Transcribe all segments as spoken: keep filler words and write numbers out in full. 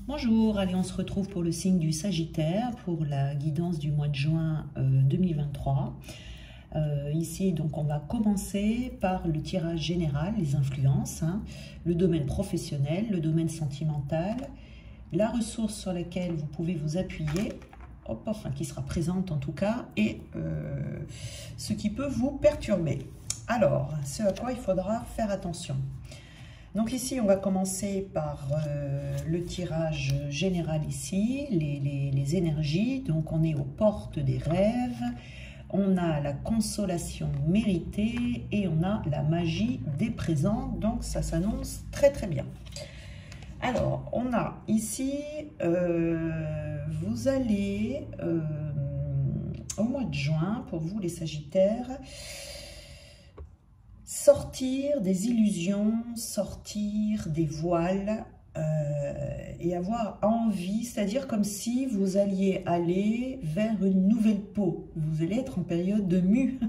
Bonjour, allez, on se retrouve pour le signe du Sagittaire, pour la guidance du mois de juin euh, deux mille vingt-trois. Euh, ici, donc, on va commencer par le tirage général, les influences, hein, le domaine professionnel, le domaine sentimental, la ressource sur laquelle vous pouvez vous appuyer, hop, enfin qui sera présente en tout cas, et euh, ce qui peut vous perturber. Alors, ce à quoi il faudra faire attention. Donc ici, on va commencer par euh, le tirage général ici, les, les, les énergies. Donc on est aux portes des rêves, on a la consolation méritée et on a la magie des présents. Donc ça s'annonce très très bien. Alors, on a ici, euh, vous allez, euh, au mois de juin, pour vous les Sagittaires, sortir des illusions, sortir des voiles euh, et avoir envie, c'est-à-dire comme si vous alliez aller vers une nouvelle peau. Vous allez être en période de mue.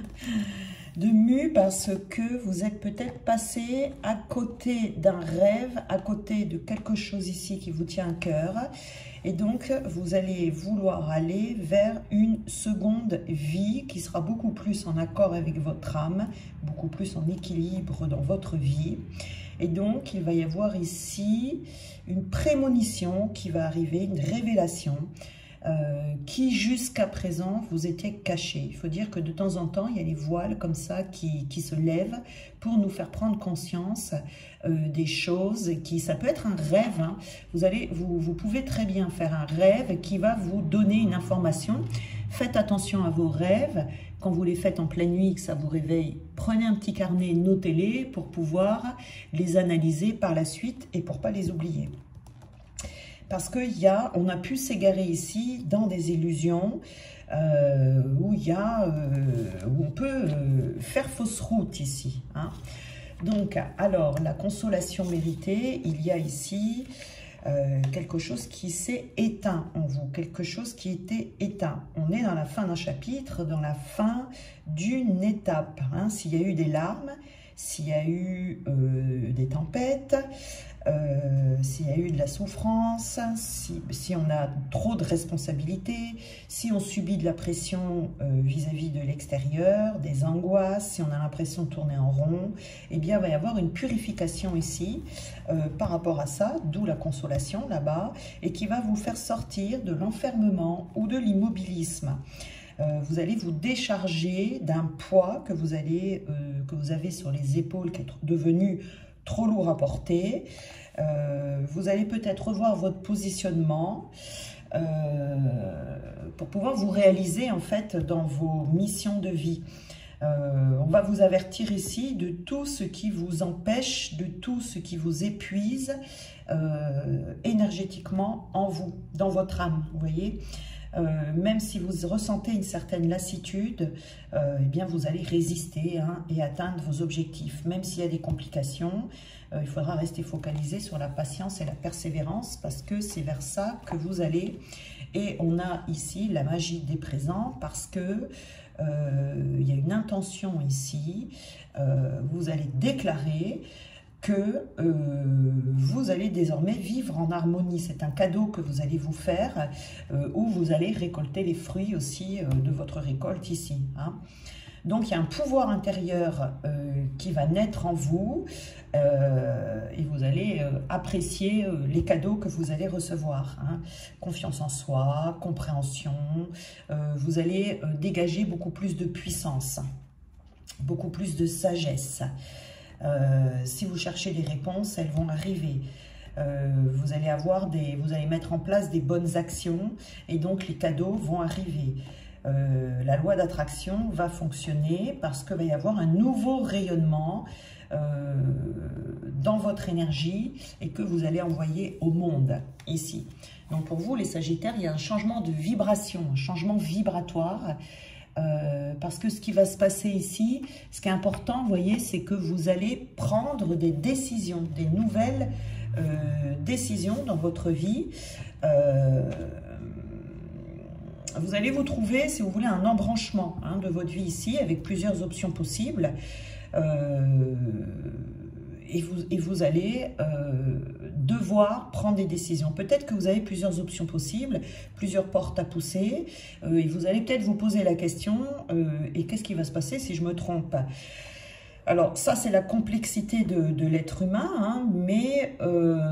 De mue parce que vous êtes peut-être passé à côté d'un rêve, à côté de quelque chose ici qui vous tient à cœur. Et donc, vous allez vouloir aller vers une seconde vie qui sera beaucoup plus en accord avec votre âme, beaucoup plus en équilibre dans votre vie. Et donc, il va y avoir ici une prémonition qui va arriver, une révélation. Euh, qui jusqu'à présent vous étiez caché. Il faut dire que de temps en temps, il y a les voiles comme ça qui, qui se lèvent pour nous faire prendre conscience euh, des choses qui, ça peut être un rêve. Hein. Vous, allez, vous, vous pouvez très bien faire un rêve qui va vous donner une information. Faites attention à vos rêves. Quand vous les faites en pleine nuit, que ça vous réveille, prenez un petit carnet, notez-les pour pouvoir les analyser par la suite et pour ne pas les oublier. Parce qu'on a pu s'égarer ici dans des illusions euh, où, il y a, euh, où on peut euh, faire fausse route ici. Hein. Donc, alors, la consolation méritée, il y a ici euh, quelque chose qui s'est éteint en vous, quelque chose qui était éteint. On est dans la fin d'un chapitre, dans la fin d'une étape. Hein. S'il y a eu des larmes, s'il y a eu euh, des tempêtes, Euh, s'il y a eu de la souffrance, si, si on a trop de responsabilités, si on subit de la pression vis-à-vis euh, -vis de l'extérieur, des angoisses, si on a l'impression de tourner en rond, eh bien il va y avoir une purification ici euh, par rapport à ça, d'où la consolation là-bas, et qui va vous faire sortir de l'enfermement ou de l'immobilisme. Euh, vous allez vous décharger d'un poids que vous, allez, euh, que vous avez sur les épaules qui est devenu trop lourd à porter. Euh, vous allez peut-être revoir votre positionnement euh, pour pouvoir vous réaliser en fait dans vos missions de vie. Euh, on va vous avertir ici de tout ce qui vous empêche, de tout ce qui vous épuise euh, énergétiquement en vous, dans votre âme, vous voyez. Euh, même si vous ressentez une certaine lassitude, euh, eh bien vous allez résister hein, et atteindre vos objectifs. Même s'il y a des complications, euh, il faudra rester focalisé sur la patience et la persévérance parce que c'est vers ça que vous allez. Et on a ici la magie des présents parce que euh, il y a une intention ici. Euh, vous allez déclarer que euh, vous allez désormais vivre en harmonie. C'est un cadeau que vous allez vous faire, euh, où vous allez récolter les fruits aussi euh, de votre récolte ici. Hein. Donc, il y a un pouvoir intérieur euh, qui va naître en vous, euh, et vous allez euh, apprécier euh, les cadeaux que vous allez recevoir. Hein. Confiance en soi, compréhension, euh, vous allez euh, dégager beaucoup plus de puissance, beaucoup plus de sagesse. Euh, si vous cherchez des réponses, elles vont arriver. Euh, vous allez avoir des, vous allez mettre en place des bonnes actions et donc les cadeaux vont arriver. Euh, la loi d'attraction va fonctionner parce qu'il va y avoir un nouveau rayonnement euh, dans votre énergie et que vous allez envoyer au monde ici. Donc pour vous les Sagittaires, il y a un changement de vibration, un changement vibratoire. Euh, parce que ce qui va se passer ici, ce qui est important, vous voyez, c'est que vous allez prendre des décisions, des nouvelles euh, décisions dans votre vie. Euh, vous allez vous trouver, si vous voulez, un embranchement hein, de votre vie ici, avec plusieurs options possibles. Euh, et, vous, et vous allez euh, devoir prendre des décisions. Peut-être que vous avez plusieurs options possibles, plusieurs portes à pousser, euh, et vous allez peut-être vous poser la question, euh, et qu'est-ce qui va se passer si je me trompe ? Alors ça, c'est la complexité de, de l'être humain, hein, mais euh,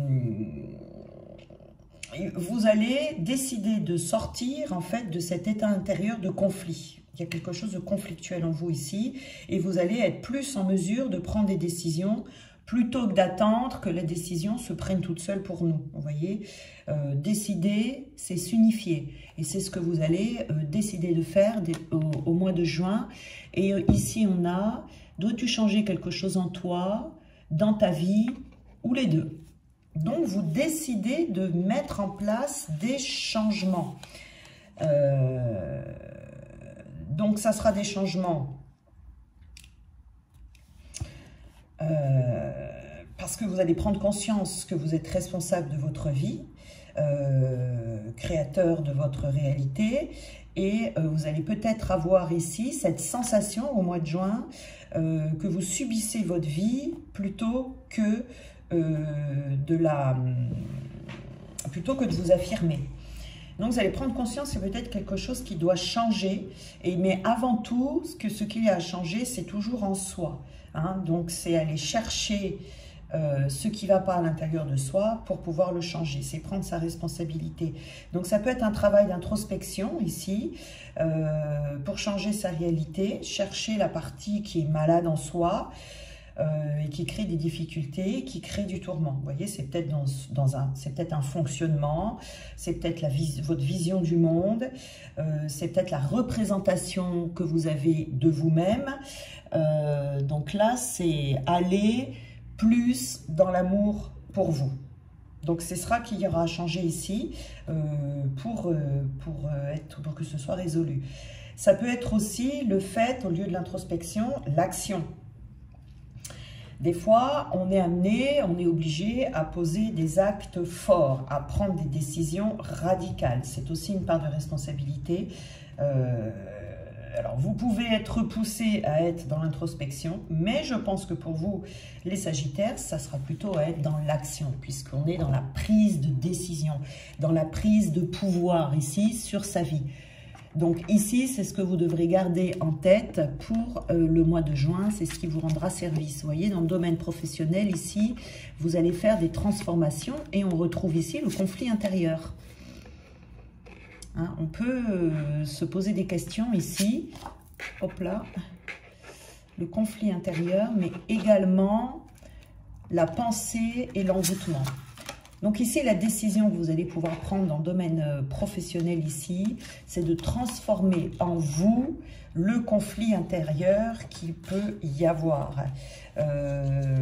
vous allez décider de sortir en fait de cet état intérieur de conflit. Il y a quelque chose de conflictuel en vous ici, et vous allez être plus en mesure de prendre des décisions plutôt que d'attendre que la décision se prenne toute seule pour nous. Vous voyez, euh, décider, c'est s'unifier, et c'est ce que vous allez euh, décider de faire des, au, au mois de juin. Et euh, ici, on a, dois-tu changer quelque chose en toi, dans ta vie, ou les deux? Donc, vous décidez de mettre en place des changements. Euh, donc, ça sera des changements euh, parce que vous allez prendre conscience que vous êtes responsable de votre vie, euh, créateur de votre réalité, et euh, vous allez peut-être avoir ici cette sensation au mois de juin euh, que vous subissez votre vie plutôt que euh, de la, plutôt que de vous affirmer. Donc, vous allez prendre conscience que c'est peut-être quelque chose qui doit changer. Et, mais avant tout, ce, que, ce qu'il y a à changer, c'est toujours en soi. Hein. Donc, c'est aller chercher euh, ce qui ne va pas à l'intérieur de soi pour pouvoir le changer. C'est prendre sa responsabilité. Donc, ça peut être un travail d'introspection ici euh, pour changer sa réalité, chercher la partie qui est malade en soi, Euh, et qui crée des difficultés, qui crée du tourment. Vous voyez, c'est peut-être dans, dans un, c'est peut-être un fonctionnement, c'est peut-être la vis, votre vision du monde, euh, c'est peut-être la représentation que vous avez de vous-même. Euh, donc là, c'est aller plus dans l'amour pour vous. Donc, ce sera qu'il y aura à changer ici euh, pour, euh, pour, euh, être, pour que ce soit résolu. Ça peut être aussi le fait, au lieu de l'introspection, l'action. Des fois, on est amené, on est obligé à poser des actes forts, à prendre des décisions radicales. C'est aussi une part de responsabilité. Euh, alors, vous pouvez être poussé à être dans l'introspection, mais je pense que pour vous, les Sagittaires, ça sera plutôt à être dans l'action, puisqu'on est dans la prise de décision, dans la prise de pouvoir ici sur sa vie. Donc ici, c'est ce que vous devrez garder en tête pour euh, le mois de juin, c'est ce qui vous rendra service. Vous voyez, dans le domaine professionnel, ici, vous allez faire des transformations et on retrouve ici le conflit intérieur. Hein, on peut euh, se poser des questions ici, hop là, le conflit intérieur, mais également la pensée et l'envoûtement. Donc ici, la décision que vous allez pouvoir prendre dans le domaine professionnel ici, c'est de transformer en vous le conflit intérieur qu'il peut y avoir. Euh,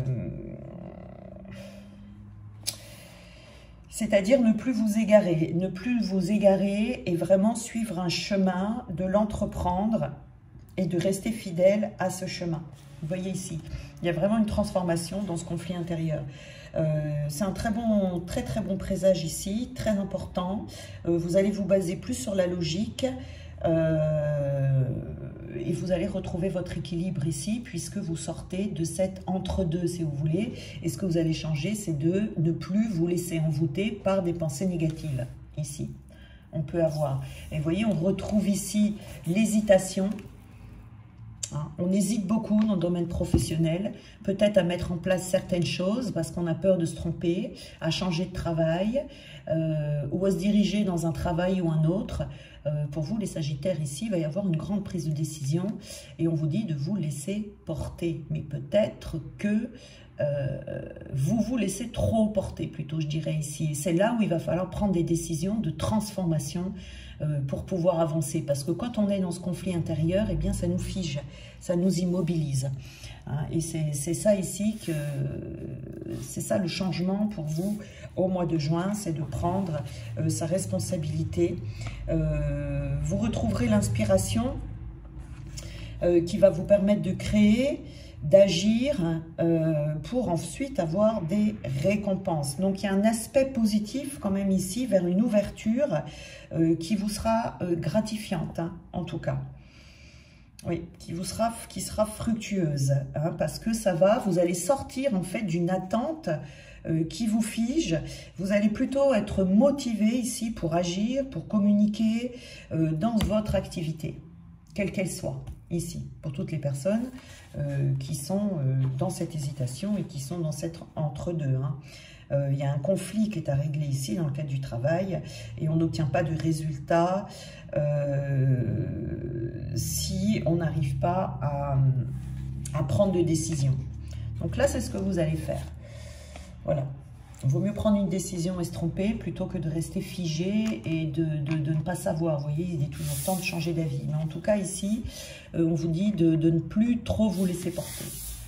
C'est-à-dire ne plus vous égarer, ne plus vous égarer et vraiment suivre un chemin, de l'entreprendre et de rester fidèle à ce chemin. Vous voyez ici, il y a vraiment une transformation dans ce conflit intérieur. Euh, c'est un très bon, très très bon présage ici, très important. Euh, vous allez vous baser plus sur la logique euh, et vous allez retrouver votre équilibre ici puisque vous sortez de cet entre-deux si vous voulez. Et ce que vous allez changer, c'est de ne plus vous laisser envoûter par des pensées négatives ici. On peut avoir. Et vous voyez, on retrouve ici l'hésitation. Hein, on hésite beaucoup dans le domaine professionnel, peut-être à mettre en place certaines choses parce qu'on a peur de se tromper, à changer de travail euh, ou à se diriger dans un travail ou un autre. Euh, pour vous, les Sagittaires, ici, il va y avoir une grande prise de décision et on vous dit de vous laisser porter. Mais peut-être que euh, vous vous laissez trop porter, plutôt, je dirais ici. C'est là où il va falloir prendre des décisions de transformation euh, pour pouvoir avancer. Parce que quand on est dans ce conflit intérieur, eh bien, ça nous fige, ça nous immobilise. Hein, et c'est ça ici que c'est ça le changement pour vous au mois de juin, c'est de prendre euh, sa responsabilité. Euh, vous retrouverez l'inspiration euh, qui va vous permettre de créer, d'agir euh, pour ensuite avoir des récompenses. Donc il y a un aspect positif quand même ici vers une ouverture euh, qui vous sera euh, gratifiante, hein, en tout cas. Oui, qui vous sera, qui sera fructueuse, hein, parce que ça va, vous allez sortir en fait d'une attente euh, qui vous fige. Vous allez plutôt être motivé ici pour agir, pour communiquer euh, dans votre activité, quelle qu'elle soit, ici, pour toutes les personnes euh, qui sont euh, dans cette hésitation et qui sont dans cette entre-deux, hein. Euh, il y a un conflit qui est à régler ici dans le cadre du travail et on n'obtient pas de résultat euh, si on n'arrive pas à, à prendre de décision. Donc là, c'est ce que vous allez faire. Voilà. Il vaut mieux prendre une décision et se tromper plutôt que de rester figé et de, de, de ne pas savoir. Vous voyez, il est toujours temps de changer d'avis. Mais en tout cas, ici, euh, on vous dit de, de ne plus trop vous laisser porter.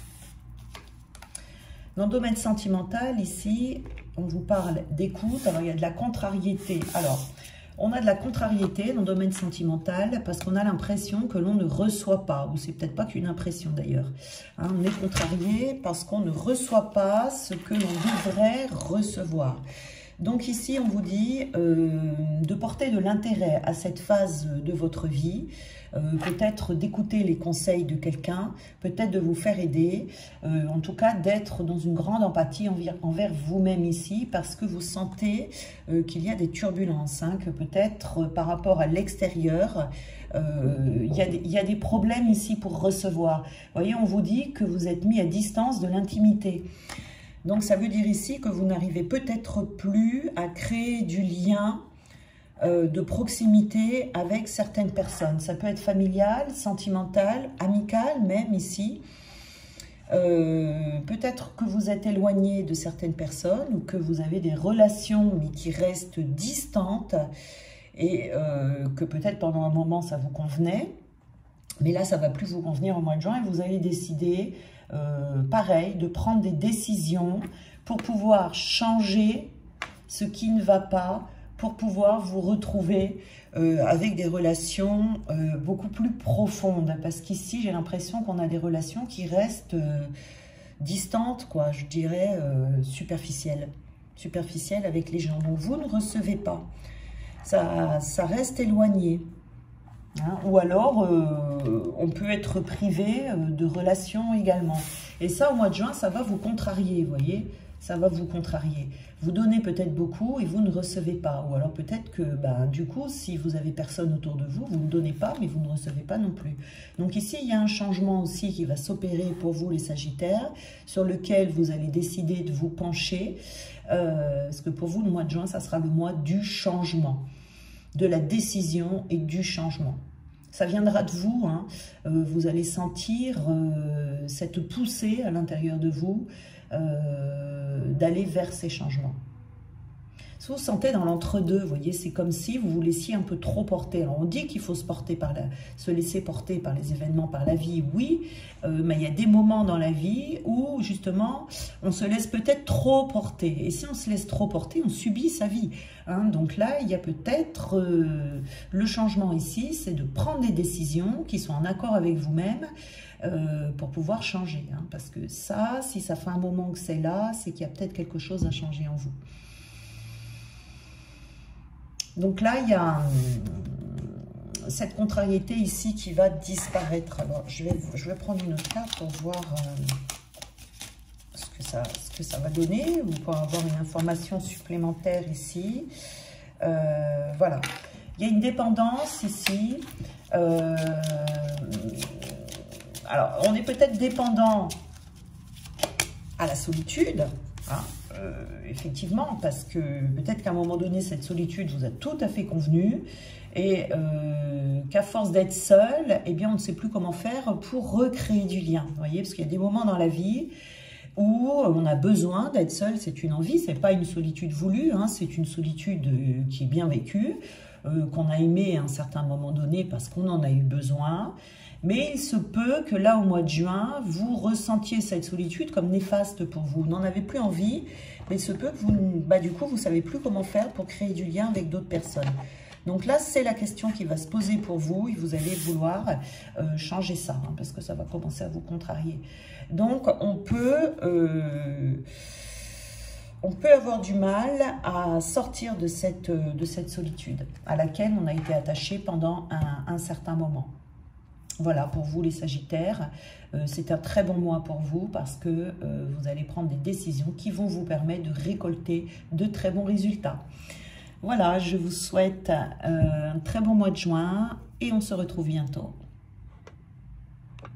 Dans le domaine sentimental, ici, on vous parle d'écoute. Alors, il y a de la contrariété. Alors, on a de la contrariété dans le domaine sentimental parce qu'on a l'impression que l'on ne reçoit pas. Ou c'est peut-être pas qu'une impression d'ailleurs. Hein, on est contrarié parce qu'on ne reçoit pas ce que l'on devrait recevoir. Donc ici, on vous dit euh, de porter de l'intérêt à cette phase de votre vie, euh, peut-être d'écouter les conseils de quelqu'un, peut-être de vous faire aider, euh, en tout cas d'être dans une grande empathie envers, envers vous-même ici, parce que vous sentez euh, qu'il y a des turbulences, hein, que peut-être euh, par rapport à l'extérieur, euh, il y a des, il y a des problèmes ici pour recevoir. Vous voyez, on vous dit que vous êtes mis à distance de l'intimité. Donc, ça veut dire ici que vous n'arrivez peut-être plus à créer du lien euh, de proximité avec certaines personnes. Ça peut être familial, sentimental, amical même ici. Euh, peut-être que vous êtes éloigné de certaines personnes ou que vous avez des relations mais qui restent distantes et euh, que peut-être pendant un moment ça vous convenait. Mais là, ça ne va plus vous convenir au mois de juin et vous allez décider... Euh, pareil, de prendre des décisions pour pouvoir changer ce qui ne va pas, pour pouvoir vous retrouver euh, avec des relations euh, beaucoup plus profondes. Parce qu'ici, j'ai l'impression qu'on a des relations qui restent euh, distantes, quoi, je dirais euh, superficielles. Superficielles avec les gens. Donc, vous ne recevez pas. Ça, ça reste éloigné. Hein, ou alors, euh, on peut être privé euh, de relations également. Et ça, au mois de juin, ça va vous contrarier, vous voyez. Ça va vous contrarier. Vous donnez peut-être beaucoup et vous ne recevez pas. Ou alors peut-être que, bah, du coup, si vous avez personne autour de vous, vous ne donnez pas, mais vous ne recevez pas non plus. Donc ici, il y a un changement aussi qui va s'opérer pour vous, les Sagittaires, sur lequel vous allez décider de vous pencher. Euh, parce que pour vous, le mois de juin, ça sera le mois du changement, de la décision et du changement. Ça viendra de vous, hein. Euh, vous allez sentir euh, cette poussée à l'intérieur de vous euh, d'aller vers ces changements. Si vous vous sentez dans l'entre-deux, vous voyez, c'est comme si vous vous laissiez un peu trop porter. Alors on dit qu'il faut se porter par la, se laisser porter par les événements, par la vie, oui, euh, mais il y a des moments dans la vie où justement on se laisse peut-être trop porter. Et si on se laisse trop porter, on subit sa vie. Hein. Donc là, il y a peut-être euh, le changement ici, c'est de prendre des décisions qui sont en accord avec vous-même euh, pour pouvoir changer. Hein. Parce que ça, si ça fait un moment que c'est là, c'est qu'il y a peut-être quelque chose à changer en vous. Donc là, il y a euh, cette contrariété ici qui va disparaître. Alors, je vais, je vais prendre une autre carte pour voir euh, ce, que ça, ce que ça va donner ou pour avoir une information supplémentaire ici. Euh, voilà. Il y a une dépendance ici. Euh, alors, on est peut-être dépendant à la solitude, hein. Euh, effectivement, parce que peut-être qu'à un moment donné, cette solitude vous a tout à fait convenu et euh, qu'à force d'être seul, eh bien, on ne sait plus comment faire pour recréer du lien. Vous voyez, parce qu'il y a des moments dans la vie où on a besoin d'être seul, c'est une envie, c'est pas une solitude voulue, hein, c'est une solitude euh, qui est bien vécue, euh, qu'on a aimé à un certain moment donné parce qu'on en a eu besoin. Mais il se peut que là, au mois de juin, vous ressentiez cette solitude comme néfaste pour vous. Vous n'en avez plus envie, mais il se peut que vous, bah, du coup, vous ne savez plus comment faire pour créer du lien avec d'autres personnes. Donc là, c'est la question qui va se poser pour vous et vous allez vouloir euh, changer ça, hein, parce que ça va commencer à vous contrarier. Donc, on peut... Euh, on peut avoir du mal à sortir de cette, de cette solitude à laquelle on a été attaché pendant un, un certain moment. Voilà, pour vous les Sagittaires, euh, c'est un très bon mois pour vous parce que euh, vous allez prendre des décisions qui vont vous permettre de récolter de très bons résultats. Voilà, je vous souhaite euh, un très bon mois de juin et on se retrouve bientôt.